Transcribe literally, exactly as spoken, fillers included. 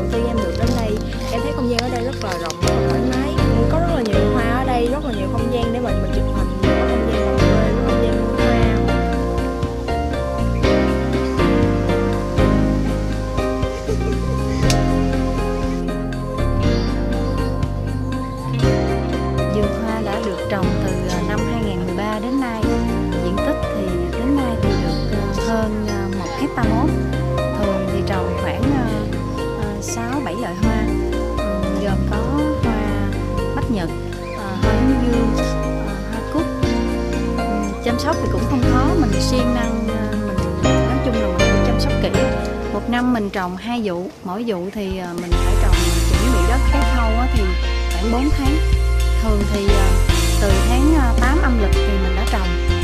ty em được đến đây, em thấy không gian ở đây rất là rộng, rất là thoải mái, có rất là nhiều hoa ở đây, rất là nhiều không gian để mà mình chụp hình, không gian làm quê, không gian hoa. Vườn hoa đã được trồng từ năm hai nghìn không trăm mười ba đến nay, diện tích thì đến nay thì được hơn một hecta mốt. Thường thì trồng khoảng sáu bảy loại hoa, gồm có hoa bách nhật, hoa hướng dương, hoa cúc. Chăm sóc thì cũng không khó, mình siêng năng, mình nói chung là mình chăm sóc kỹ. Một năm mình trồng hai vụ, mỗi vụ thì mình phải trồng chuẩn bị đất cái thau thì khoảng bốn tháng. Thường thì từ tháng tám âm lịch thì mình đã trồng.